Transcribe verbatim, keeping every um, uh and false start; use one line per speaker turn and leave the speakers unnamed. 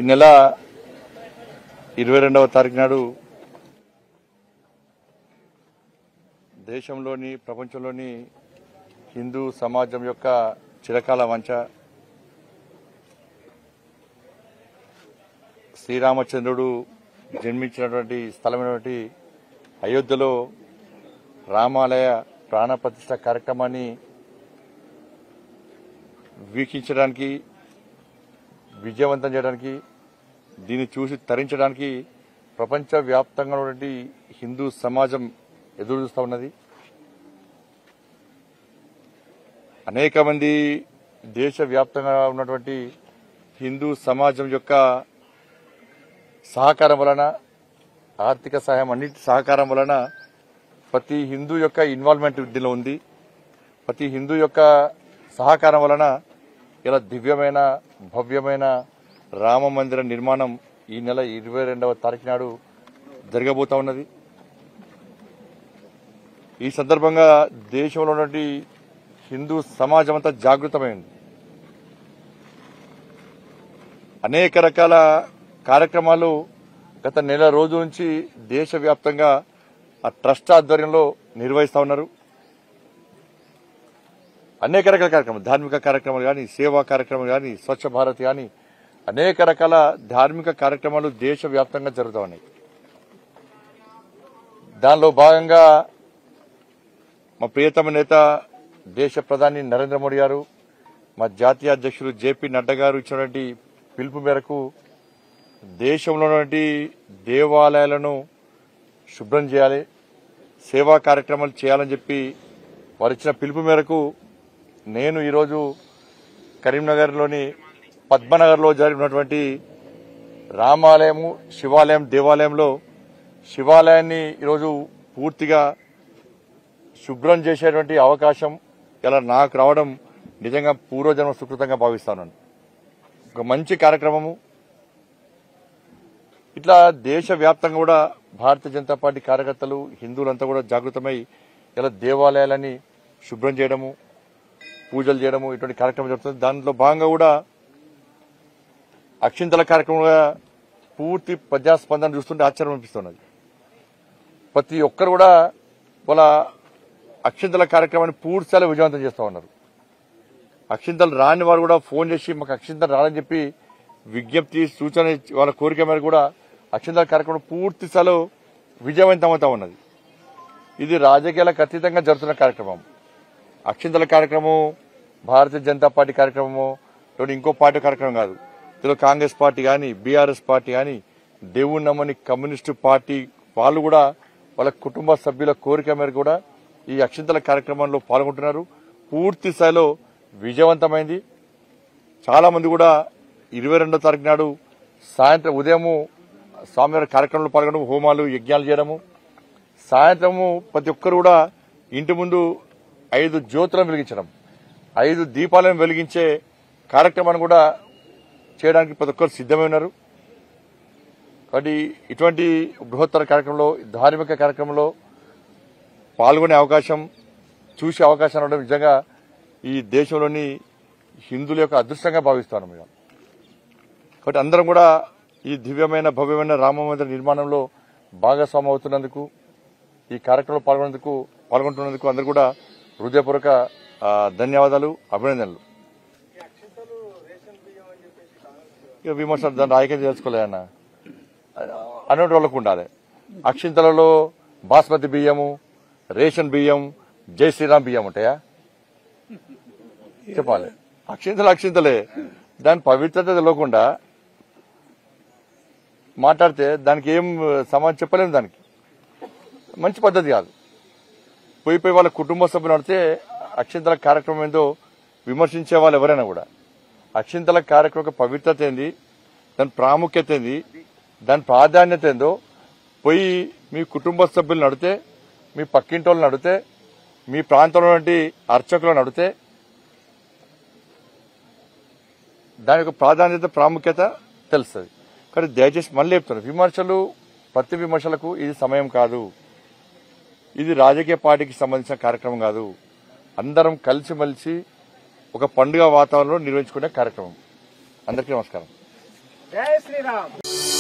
నెల ఇరవై రెండవ తారీఖు నాడు దేశంలోని ప్రపంచంలోని హిందూ సమాజం యొక్క చిరకాల వంచ శ్రీరామచంద్రుడు జన్మించినటువంటి స్థలమైనటువంటి అయోధ్యలో రామాలయ ప్రాణప్రతిష్ఠ కార్యక్రమాన్ని వీక్షించడానికి, విజయవంతం చేయడానికి, దీన్ని చూసి తరించడానికి ప్రపంచవ్యాప్తంగా ఉన్నటువంటి హిందూ సమాజం ఎదురు చూస్తూ ఉన్నది. అనేక మంది దేశవ్యాప్తంగా ఉన్నటువంటి హిందూ సమాజం యొక్క సహకారం వలన, ఆర్థిక సహాయం అన్నిటి సహకారం వలన ప్రతి హిందూ యొక్క ఇన్వాల్వ్మెంట్ దీనిలో ఉంది. ప్రతి హిందూ యొక్క సహకారం వలన ఇలా దివ్యమైన భవ్యమైన రామ మందిర నిర్మాణం ఈ నెల ఇరవై రెండవ తారీఖు నాడు జరగబోతా ఉన్నది. ఈ సందర్భంగా దేశంలో ఉన్నటువంటి హిందూ సమాజం అంతా జాగృతమైంది. అనేక రకాల కార్యక్రమాలు గత నెల రోజుల నుంచి దేశవ్యాప్తంగా ఆ ట్రస్ట్ ఆధ్వర్యంలో నిర్వహిస్తా ఉన్నారు. అనేక రకాల కార్యక్రమాలు, ధార్మిక కార్యక్రమాలు కానీ, సేవా కార్యక్రమాలు కానీ, స్వచ్ఛ భారత్ కానీ, అనేక రకాల ధార్మిక కార్యక్రమాలు దేశవ్యాప్తంగా జరుగుతూ ఉన్నాయి. దానిలో భాగంగా మా ప్రియతమ నేత దేశ ప్రధాని నరేంద్ర మోడీ గారు, మా జాతీయ అధ్యక్షులు జేపీ నడ్డా గారు ఇచ్చినటువంటి పిలుపు మేరకు దేశంలో ఉన్నటువంటి దేవాలయాలను శుభ్రం చేయాలి, సేవా కార్యక్రమాలు చేయాలని చెప్పి వారు ఇచ్చిన పిలుపు మేరకు నేను ఈరోజు కరీంనగర్లోని పద్మనగర్లో జరిగినటువంటి రామాలయము, శివాలయం, దేవాలయంలో శివాలయాన్ని ఈరోజు పూర్తిగా శుభ్రం చేసేటువంటి అవకాశం ఇలా నాకు రావడం నిజంగా పూర్వజన్మ సుకృతంగా భావిస్తాను. ఒక మంచి కార్యక్రమము. ఇట్లా దేశవ్యాప్తంగా కూడా భారతీయ జనతా పార్టీ కార్యకర్తలు, హిందువులంతా కూడా జాగృతమై ఇలా దేవాలయాలని శుభ్రం చేయడము, పూజలు చేయడము, ఇటువంటి కార్యక్రమం జరుగుతుంది. దాంట్లో భాగంగా కూడా అక్షింతల కార్యక్రమంగా పూర్తి ప్రజాస్పందన చూస్తుంటే ఆశ్చర్యం అనిపిస్తున్నది. ప్రతి ఒక్కరు కూడా వాళ్ళ అక్షింతల కార్యక్రమాన్ని పూర్తిస్థాయిలో విజయవంతం చేస్తూ ఉన్నారు. అక్షింతలు రాని వారు కూడా ఫోన్ చేసి మాకు అక్షింతలు రాలని చెప్పి విజ్ఞప్తి, సూచన, వాళ్ళ కోరిక మేరకు కూడా అక్షింతల కార్యక్రమం పూర్తి స్థాయిలో విజయవంతమవుతా ఉన్నది. ఇది రాజకీయాలకు అతీతంగా జరుగుతున్న కార్యక్రమం. అక్షింతల కార్యక్రమం భారతీయ జనతా పార్టీ కార్యక్రమము, లేదా ఇంకో పార్టీ కార్యక్రమం కాదు. ఇందులో కాంగ్రెస్ పార్టీ కానీ, బీఆర్ఎస్ పార్టీ కానీ, దేవుని నమ్మని కమ్యూనిస్టు పార్టీ వాళ్ళు కూడా వాళ్ళ కుటుంబ సభ్యుల కోరిక మేరకు కూడా ఈ అక్షింతల కార్యక్రమంలో పాల్గొంటున్నారు. పూర్తి స్థాయిలో విజయవంతమైంది. చాలా మంది కూడా ఇరవై రెండో తారీఖు నాడు సాయంత్రం ఉదయము స్వామివారి కార్యక్రమంలో పాల్గొనడం, హోమాలు, యజ్ఞాలు చేయడము, సాయంత్రము ప్రతి ఒక్కరు కూడా ఇంటి ముందు ఐదు జ్యోతులను వెలిగించడం, ఐదు దీపాలను వెలిగించే కార్యక్రమాన్ని కూడా చేయడానికి ప్రతి ఒక్కరు సిద్దమై ఉన్నారు. కాబట్టి ఇటువంటి బృహత్తర కార్యక్రమంలో, ధార్మిక కార్యక్రమంలో పాల్గొనే అవకాశం, చూసే అవకాశం ఉండడం నిజంగా ఈ దేశంలోని హిందువుల యొక్క అదృష్టంగా భావిస్తాను మేము. కాబట్టి అందరం కూడా ఈ దివ్యమైన భవ్యమైన రామ మందిర నిర్మాణంలో భాగస్వామి అవుతున్నందుకు, ఈ కార్యక్రమంలో పాల్గొనేందుకు పాల్గొంటున్నందుకు అందరూ కూడా హృదయపూర్వక ధన్యవాదాలు, అభినందనలు. ఇక విమర్శలు దాన్ని రాయకం చేసుకోలే అన్న అనేటి వాళ్ళకు ఉండాలి. అక్షింతలలో బాస్మతి బియ్యము, రేషన్ బియ్యం, జై శ్రీరామ్ బియ్యం ఉంటాయా చెప్పాలి. అక్షింతలు అక్షింతలే. దాని పవిత్రత తెలియకుండా మాట్లాడితే దానికి ఏం సమాధానం చెప్పలేము. దానికి మంచి పద్ధతి కాదు. పోయి పోయి వాళ్ళ కుటుంబ సభ్యులు నడితే అక్షింతల కార్యక్రమం ఏందో విమర్శించే వాళ్ళు ఎవరైనా కూడా అక్షింతల కార్యక్రమం యొక్క పవిత్రత ఏంది, దాని ప్రాముఖ్యత ఏంది, దాని ప్రాధాన్యత ఏందో పోయి మీ కుటుంబ సభ్యులు నడితే, మీ పక్కింటి వాళ్ళు నడితే, మీ ప్రాంతంలో అర్చకులు నడితే దాని యొక్క ప్రాధాన్యత, ప్రాముఖ్యత తెలుస్తుంది. కానీ దయచేసి మళ్ళీ చెప్తున్నారు, విమర్శలు, ప్రతి విమర్శలకు ఇది సమయం కాదు. ఇది రాజకీయ పార్టీకి సంబంధించిన కార్యక్రమం కాదు. అందరం కలిసిమెలిసి ఒక పండుగ వాతావరణంలో నిర్వహించుకునే కార్యక్రమం. అందరికీ నమస్కారం.
జై శ్రీరామ్.